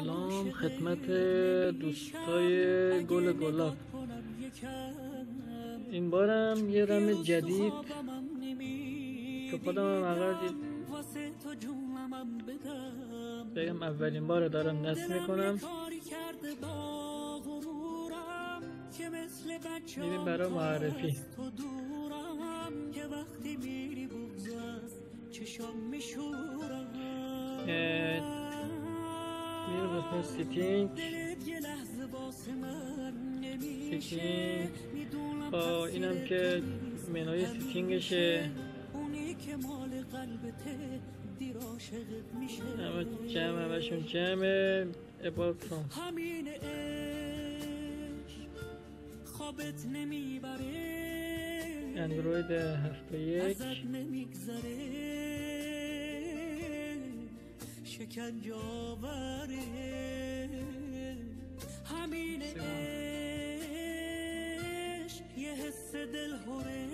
سلام خدمت دوستای گل گلاب. این بارم یه رم جدید که خودم هم عقل بگم اولین بار دارم نصب میکنم. میریم برای معرفی. میریم قسمت سیتینگ. با اینم که منوی سیتینگشه. همشون جمعه about from اندروید 7.1 شکنجه آوره همین عشق یه حس دلهوره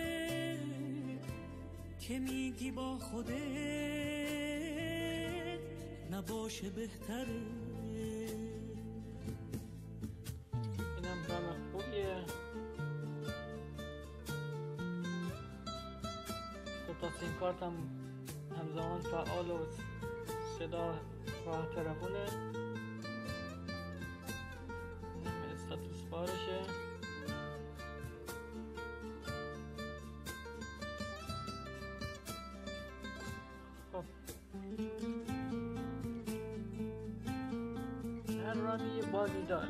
که میگی با خودت نباشه بهتره. اینم رم خوبیه. تا سیم کارت هم همزمان فعال و صدا راه تلفونه. استاتوس بارشه. خب هر رامی یه باگی داره.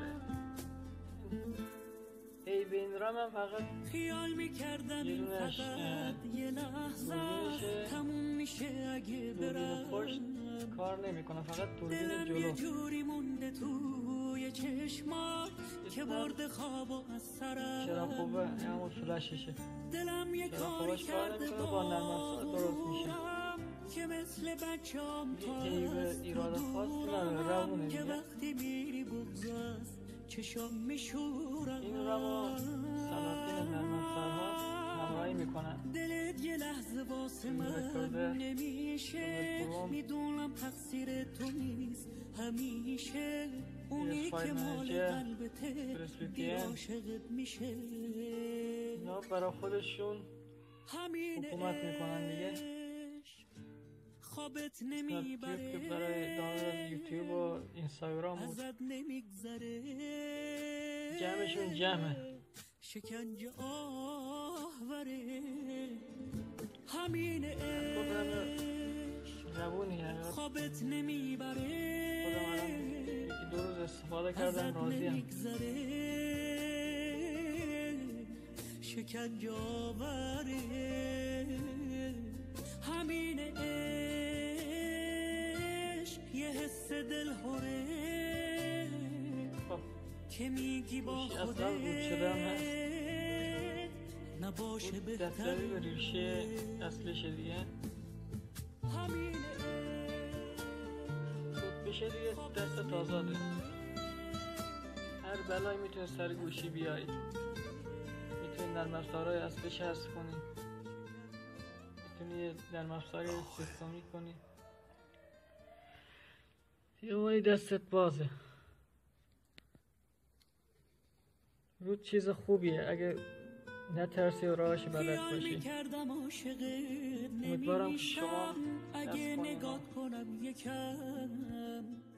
ای به این رام هم فقط خیال میکردم این فقط یه لحظه تموم میشه اگه برم. پشت کار نمیکنه، فقط دوربین جلو. یه جوری مونده توی چشمات که برد خواب و از سرم. چرا خوبه؟ همون فلششه. دلم یه کاری کرده با نرم افزار درست میشه. که مثل بچه‌ام تا ایراد خاصی نداره، روونه که وقتی میری بغض چشام میشورم. این رو سلاطین نرم افزارها همراهی میکنن. دلت یه لحظه واسه من نمیشه، میدونم تقصیر تو نیست همیشه. اونی که مال قلبته دیر عاشقت میشه. اینا برای خودشون حکومت میکنن دیگه. خوابت نمیبره که برای دانلود یوتیوب و اینستاگرام بود. ازت نمیگذره جمعشون جمعه. شکنجه آوره همین عشق خوابت نمیبره. خودم الان یکی دو روز استفاده کردم، راضیم. شکنجه آوره همین عشق یه حس دلهوره که میگی با خودت نباشه بهتره. دفتری به ریشه اصلشه دیگه. همین خود بشه دیگه دست آزاده. هر بلایی میتونه سر گوشی بیایی. میتونی نرم افزارهای اصلش حذف کنی. میتونی نرم افزار سیستمی کنی. یه وای دستت بازه. رود چیز خوبیه اگه نترسی و راهش بلد باشی. امیدوارم که شما اگه نگاه کنم یکم